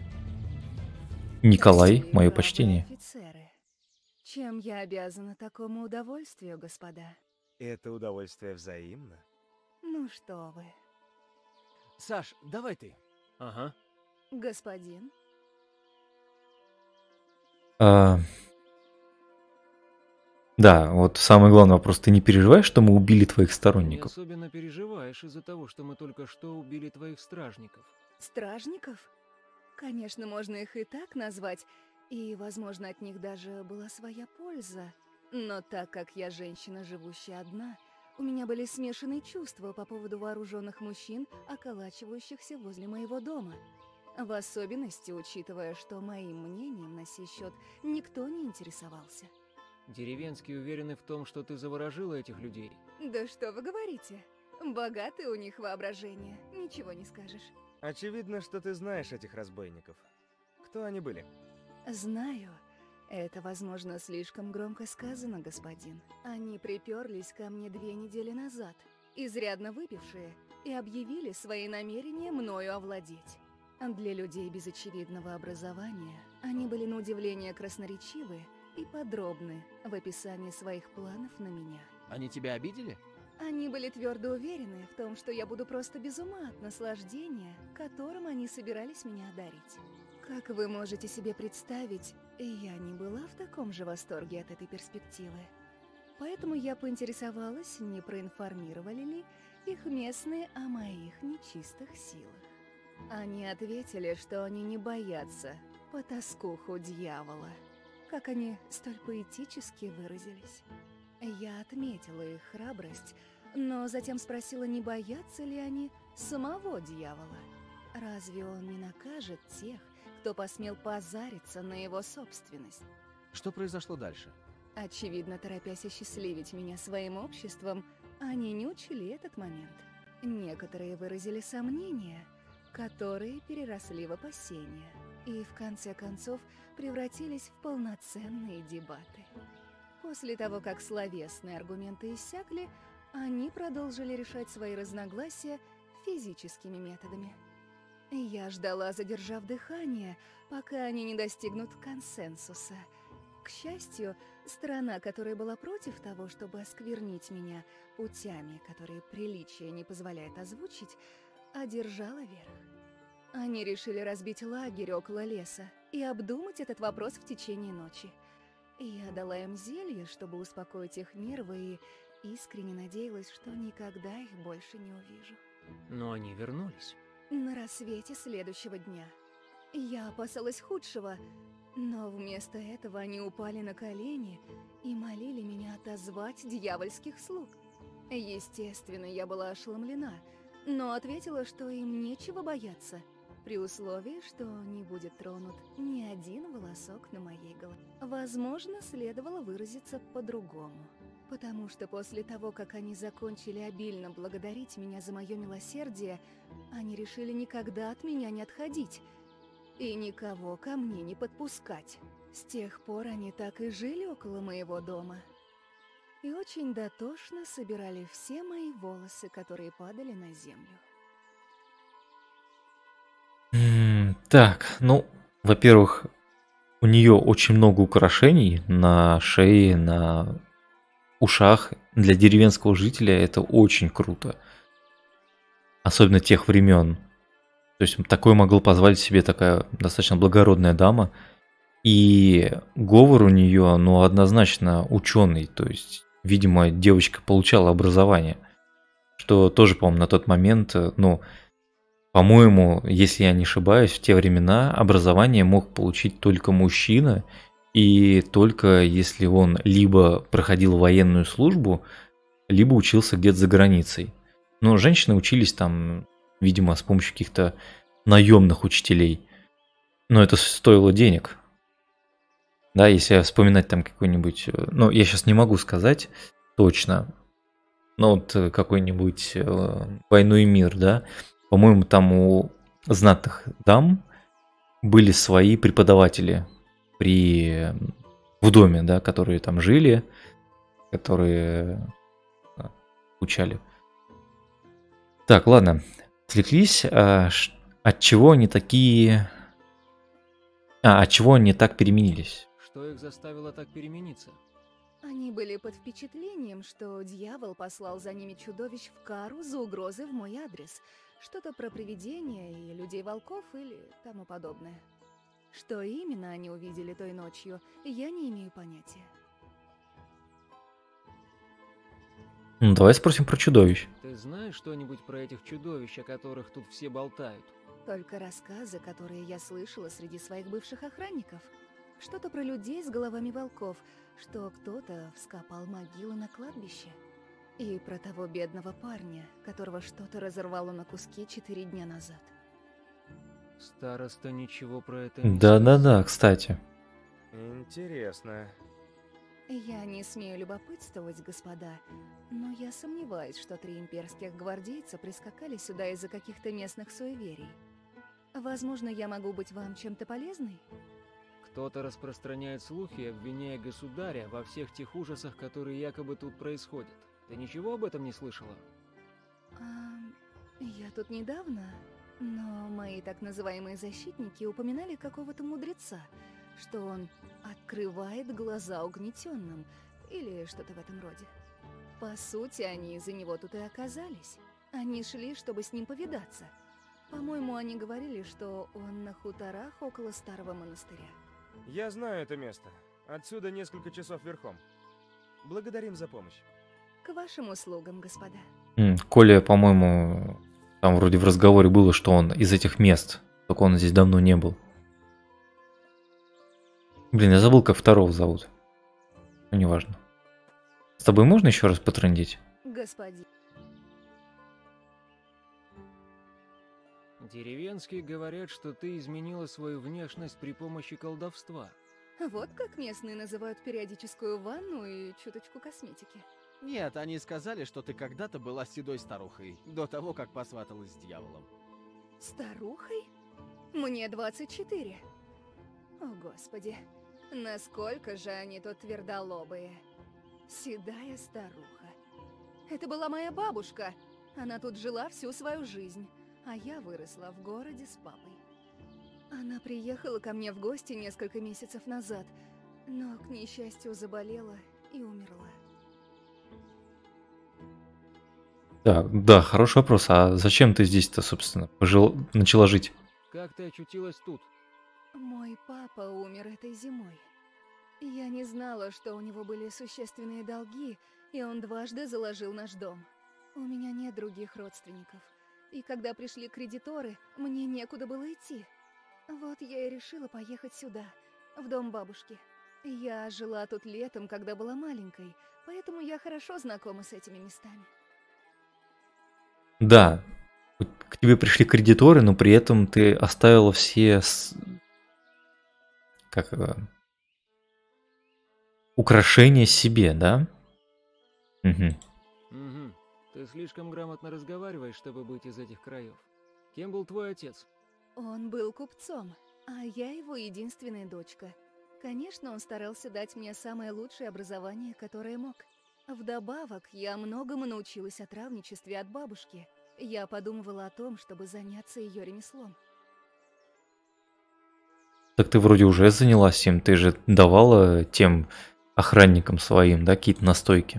Николай, мое почтение. Офицеры, чем я обязана такому удовольствию, господа? Это удовольствие взаимно. Ну что вы. Саш, давай ты. Ага. Господин? Да, вот самый главный вопрос. Ты не переживаешь, что мы убили твоих Ты не сторонников? особенно переживаешь из-за того, что мы только что убили твоих стражников. Стражников? Конечно, можно их и так назвать, и, возможно, от них даже была своя польза. Но так как я женщина, живущая одна, у меня были смешанные чувства по поводу вооруженных мужчин, околачивающихся возле моего дома. В особенности, учитывая, что моим мнением на сей счет никто не интересовался. Деревенские уверены в том, что ты заворожила этих людей. Да что вы говорите? Богатое у них воображение, ничего не скажешь. Очевидно, что ты знаешь этих разбойников. Кто они были? Знаю. Это, возможно, слишком громко сказано, господин. Они приперлись ко мне 2 недели назад, изрядно выпившие, и объявили свои намерения мною овладеть. Для людей без очевидного образования они были на удивление красноречивы и подробны в описании своих планов на меня. Они тебя обидели? Они были твердо уверены в том, что я буду просто без ума от наслаждения, которым они собирались меня одарить. Как вы можете себе представить, я не была в таком же восторге от этой перспективы. Поэтому я поинтересовалась, не проинформировали ли их местные о моих нечистых силах. Они ответили, что они не боятся потаскуху дьявола. Как они столь поэтически выразились. Я отметила их храбрость, но затем спросила, не боятся ли они самого дьявола. Разве он не накажет тех, кто посмел позариться на его собственность? Что произошло дальше? Очевидно, торопясь осчастливить меня своим обществом, они не учли этот момент. Некоторые выразили сомнения, которые переросли в опасения, и в конце концов превратились в полноценные дебаты. После того, как словесные аргументы иссякли, они продолжили решать свои разногласия физическими методами. Я ждала, задержав дыхание, пока они не достигнут консенсуса. К счастью, сторона, которая была против того, чтобы осквернить меня путями, которые приличие не позволяет озвучить, одержала верх. Они решили разбить лагерь около леса и обдумать этот вопрос в течение ночи. Я дала им зелье, чтобы успокоить их нервы, и искренне надеялась, что никогда их больше не увижу. Но они вернулись. На рассвете следующего дня. Я опасалась худшего, но вместо этого они упали на колени и молили меня отозвать дьявольских слуг. Естественно, я была ошеломлена, но ответила, что им нечего бояться, при условии, что не будет тронут ни один волосок на моей голове. Возможно, следовало выразиться по-другому. Потому что после того, как они закончили обильно благодарить меня за мое милосердие, они решили никогда от меня не отходить и никого ко мне не подпускать. С тех пор они так и жили около моего дома. И очень дотошно собирали все мои волосы, которые падали на землю. Так, ну, во-первых, у нее очень много украшений на шее, на ушах. Для деревенского жителя это очень круто. Особенно тех времен. То есть такое могла позволить себе такая достаточно благородная дама. И говор у нее, ну, однозначно ученый. То есть, видимо, девочка получала образование. Что тоже, по-моему, на тот момент, ну, по-моему, если я не ошибаюсь, в те времена образование мог получить только мужчина, и только если он либо проходил военную службу, либо учился где-то за границей. Но женщины учились там, видимо, с помощью каких-то наемных учителей. Но это стоило денег. Да, если вспоминать там какой-нибудь... Ну, я сейчас не могу сказать точно. Но вот какой-нибудь «Войну и мир», да. По-моему, там у знатных дам были свои преподаватели в доме, да, которые там жили, которые учали. Так, ладно, отвлеклись. От чего они такие... от чего они так переменились? Что их заставило так перемениться? Они были под впечатлением, что дьявол послал за ними чудовищ в кару за угрозы в мой адрес. Что-то про привидения и людей-волков или тому подобное. Что именно они увидели той ночью, я не имею понятия. Ну, давай спросим про чудовищ. Ты знаешь что-нибудь про этих чудовищ, о которых тут все болтают? Только рассказы, которые я слышала среди своих бывших охранников. Что-то про людей с головами волков, что кто-то вскопал могилу на кладбище. И про того бедного парня, которого что-то разорвало на куски 4 дня назад. Староста ничего про это не Да-да-да, кстати. Интересно. Я не смею любопытствовать, господа, но я сомневаюсь, что 3 имперских гвардейца прискакали сюда из-за каких-то местных суеверий. Возможно, я могу быть вам чем-то полезной? Кто-то распространяет слухи, обвиняя государя во всех тех ужасах, которые якобы тут происходят. Ты ничего об этом не слышала? Я тут недавно, но мои так называемые защитники упоминали какого-то мудреца, что он открывает глаза угнетенным, или что-то в этом роде. По сути, они из-за него тут и оказались. Они шли, чтобы с ним повидаться. По-моему, они говорили, что он на хуторах около старого монастыря. Я знаю это место. Отсюда несколько часов верхом. Благодарим за помощь. К вашим услугам, господа. Коля, по-моему, там вроде в разговоре было, что он из этих мест, только он здесь давно не был. Блин, я забыл, как второго зовут. Ну, неважно. С тобой можно еще раз потрындеть? Господин. Деревенские говорят, что ты изменила свою внешность при помощи колдовства. Вот как местные называют периодическую ванну и чуточку косметики. Нет, они сказали, что ты когда-то была седой старухой, до того, как посваталась с дьяволом. Старухой? Мне 24. О, Господи, насколько же они тут твердолобые. Седая старуха. Это была моя бабушка. Она тут жила всю свою жизнь, а я выросла в городе с папой. Она приехала ко мне в гости несколько месяцев назад, но, к несчастью, заболела и умерла. Так, да, хороший вопрос. А зачем ты здесь-то, собственно, начала жить? Как ты очутилась тут? Мой папа умер этой зимой. Я не знала, что у него были существенные долги, и он дважды заложил наш дом. У меня нет других родственников. И когда пришли кредиторы, мне некуда было идти. Вот я и решила поехать сюда, в дом бабушки. Я жила тут летом, когда была маленькой, поэтому я хорошо знакома с этими местами. Да, к тебе пришли кредиторы, но при этом ты оставила все украшения себе, да? Угу. Угу. Ты слишком грамотно разговариваешь, чтобы быть из этих краев. Кем был твой отец? Он был купцом, а я его единственная дочка. Конечно, он старался дать мне самое лучшее образование, которое мог. Вдобавок, я многому научилась о травничестве от бабушки. Я подумывала о том, чтобы заняться ее ремеслом. Так ты вроде уже занялась им, ты же давала тем охранникам своим, да, какие-то настойки?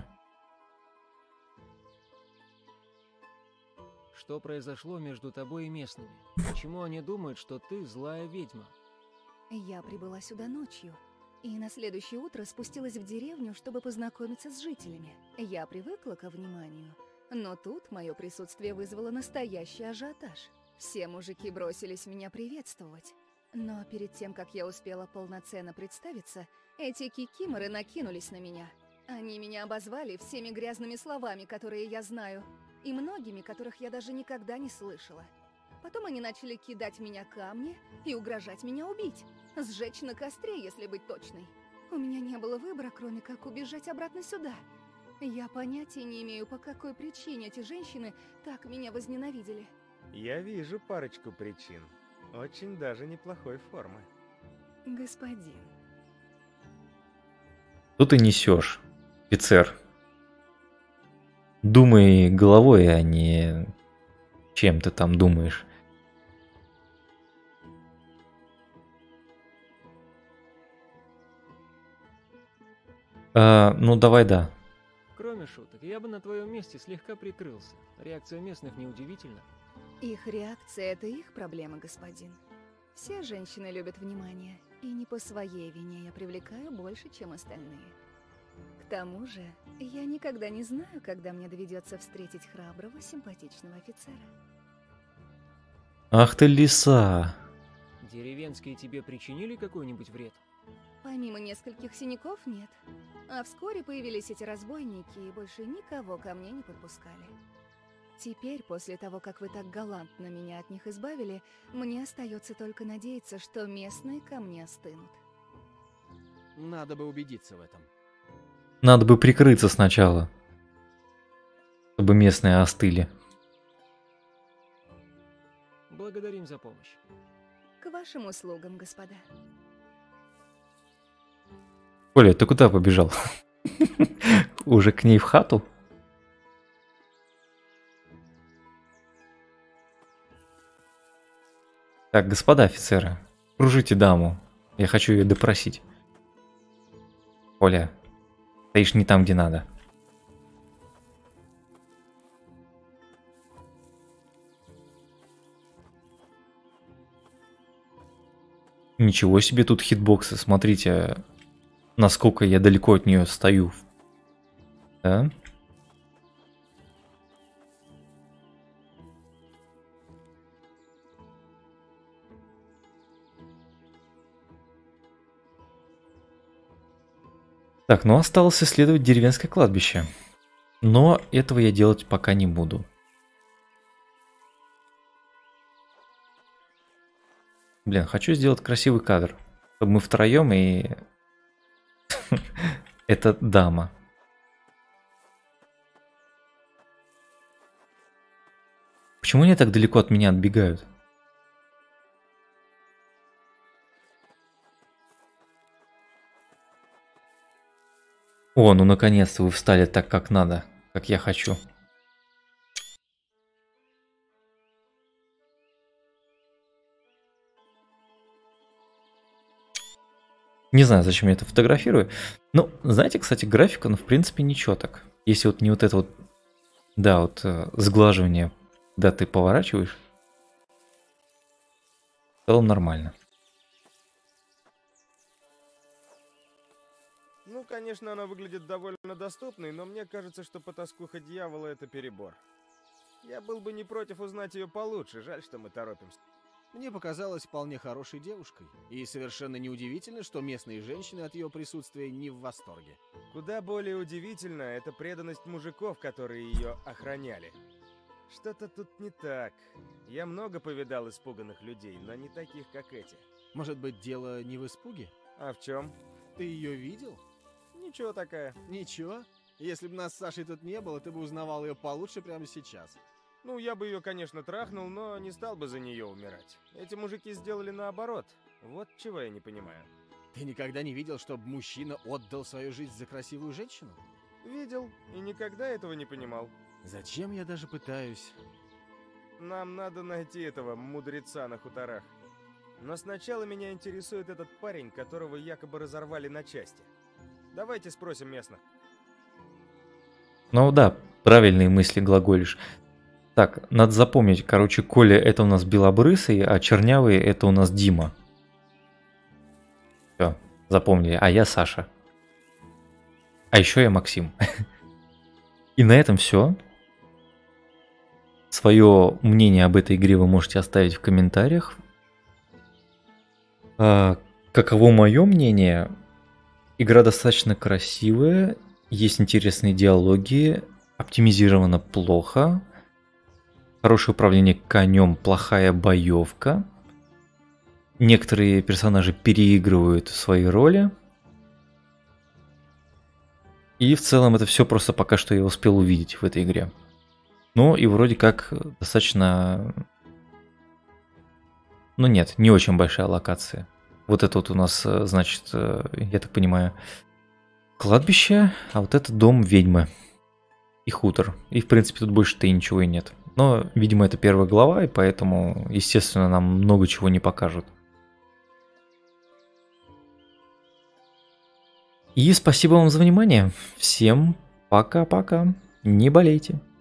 Что произошло между тобой и местными? Почему они думают, что ты злая ведьма? Я прибыла сюда ночью, и на следующее утро спустилась в деревню, чтобы познакомиться с жителями. Я привыкла ко вниманию, но тут мое присутствие вызвало настоящий ажиотаж. Все мужики бросились меня приветствовать. Но перед тем, как я успела полноценно представиться, эти кикиморы накинулись на меня. Они меня обозвали всеми грязными словами, которые я знаю, и многими, которых я даже никогда не слышала. Потом они начали кидать в меня камни и угрожать меня убить. Сжечь на костре, если быть точной. У меня не было выбора, кроме как убежать обратно сюда. Я понятия не имею, по какой причине эти женщины так меня возненавидели. Я вижу парочку причин. Очень даже неплохой формы. Господин. Что ты несешь, офицер? Думай головой, а не чем ты там думаешь. Ну давай, да. Кроме шуток, я бы на твоем месте слегка прикрылся. Реакция местных неудивительна. Их реакция – это их проблема, господин. Все женщины любят внимание, и не по своей вине я привлекаю больше, чем остальные. К тому же, я никогда не знаю, когда мне доведется встретить храброго, симпатичного офицера. Ах ты лиса. Деревенские тебе причинили какой-нибудь вред? Помимо нескольких синяков нет. А вскоре появились эти разбойники и больше никого ко мне не подпускали. Теперь, после того, как вы так галантно меня от них избавили, мне остается только надеяться, что местные ко мне остынут. Надо бы убедиться в этом. Надо бы прикрыться сначала, чтобы местные остыли. Благодарим за помощь. К вашим услугам, господа. Коля, ты куда побежал? Уже к ней в хату? Так, господа офицеры, кружите даму. Я хочу ее допросить. Коля, стоишь не там, где надо. Ничего себе тут хитбоксы, смотрите, насколько я далеко от нее стою. Да? Так, ну осталось исследовать деревенское кладбище. Но этого я делать пока не буду. Блин, хочу сделать красивый кадр. Чтобы мы втроем и... Это дама. Почему они так далеко от меня отбегают? О, ну наконец-то вы встали так, как надо, как я хочу. Не знаю, зачем я это фотографирую. Ну, знаете, кстати, графика, ну, в принципе, ничего так. Если вот не вот это вот, да, вот сглаживание, да, ты поворачиваешь, в целом нормально. Ну, конечно, она выглядит довольно доступной, но мне кажется, что потаскуха дьявола — это перебор. Я был бы не против узнать ее получше, жаль, что мы торопимся. Мне показалась вполне хорошей девушкой. И совершенно неудивительно, что местные женщины от ее присутствия не в восторге. Куда более удивительно — это преданность мужиков, которые ее охраняли. Что-то тут не так. Я много повидал испуганных людей, но не таких, как эти. Может быть, дело не в испуге? А в чем? Ты ее видел? Ничего такая. Ничего? Если бы нас с Сашей тут не было, ты бы узнавал ее получше прямо сейчас. Ну, я бы ее, конечно, трахнул, но не стал бы за нее умирать. Эти мужики сделали наоборот. Вот чего я не понимаю. Ты никогда не видел, чтобы мужчина отдал свою жизнь за красивую женщину? Видел, и никогда этого не понимал. Зачем я даже пытаюсь? Нам надо найти этого мудреца на хуторах. Но сначала меня интересует этот парень, которого якобы разорвали на части. Давайте спросим местных. Ну да, правильные мысли глаголишь. Так, надо запомнить, короче, Коля это у нас белобрысый, а чернявый это у нас Дима. Все, запомнили, а я Саша. А еще я Максим. И на этом все. Свое мнение об этой игре вы можете оставить в комментариях. Каково мое мнение? Игра достаточно красивая, есть интересные диалоги, оптимизировано плохо, хорошее управление конем, плохая боевка. Некоторые персонажи переигрывают свои роли. И в целом это все просто пока что я успел увидеть в этой игре. Ну и вроде как достаточно... Ну нет, не очень большая локация. Вот это вот у нас, значит, я так понимаю, кладбище, а вот это дом ведьмы и хутор. И, в принципе, тут больше-то и ничего и нет. Но, видимо, это первая глава, и поэтому, естественно, нам много чего не покажут. И спасибо вам за внимание. Всем пока-пока. Не болейте.